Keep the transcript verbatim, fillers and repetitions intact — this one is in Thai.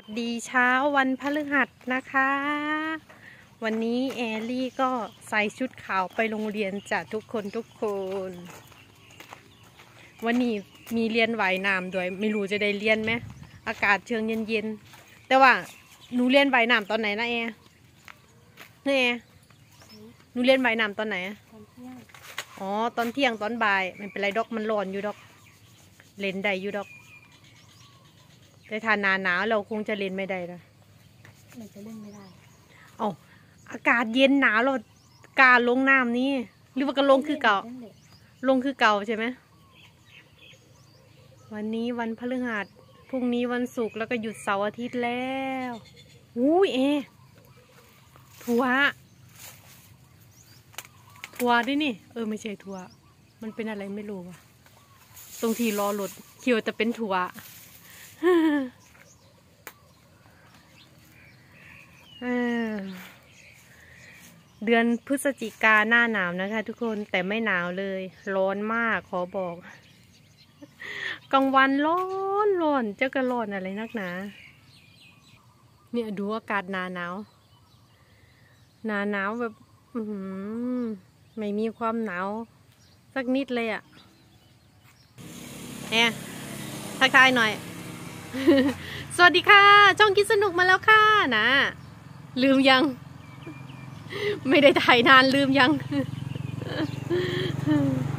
ดีเช้าวันพฤหัสนะคะวันนี้แอลลี่ก็ใส่ชุดขาวไปโรงเรียนจ้ะทุกคนทุกคนวันนี้มีเรียนว่ายน้ำด้วยไม่รู้จะได้เรียนไหมอากาศเชิงเย็นๆแต่ว่าหนูเรียนว่ายน้ำตอนไหนนะแอนี่แอหนูเรียนว่ายน้ำตอนไหนตอนเที่ยงอ๋อตอนเที่ยงตอนบ่ายไม่เป็นไรดอกมันร้อนอยู่ดอกเล่นได้อยู่ดอกแต่ถ้าหนาหนาวเราคงจะเล่นไม่ได้ละมันจะเล่นไม่ได้เอาอากาศเย็นหนาวเราการลงน้ำนี่หรือว่าก็ลงคือเก่าลงคือเก่าใช่ไหมวันนี้วันพฤหัสพรุ่งนี้วันศุกร์แล้วก็หยุดเสาร์อาทิตย์แล้วอุ้ยเอทัวทัวด้วยนี่เออไม่ใช่ทัวมันเป็นอะไรไม่รู้ว่ะตรงที่รอรถเขียวแต่เป็นทัวเดือนพฤศจิกาหน้าหนาวนะคะทุกคนแต่ไม่หนาวเลยร้อนมากขอบอกกลางวันร้อนร้อนเจ้าก็ร้อนอะไรนักหนาเนี่ยดูอากาศหนาหนาวหนาหนาวแบบอืมไม่มีความหนาวสักนิดเลยอ่ะแอบทักทายหน่อย สวัสดีค่ะช่องคิดสนุกมาแล้วค่ะนะลืมยังไม่ได้ถ่ายนานลืมยัง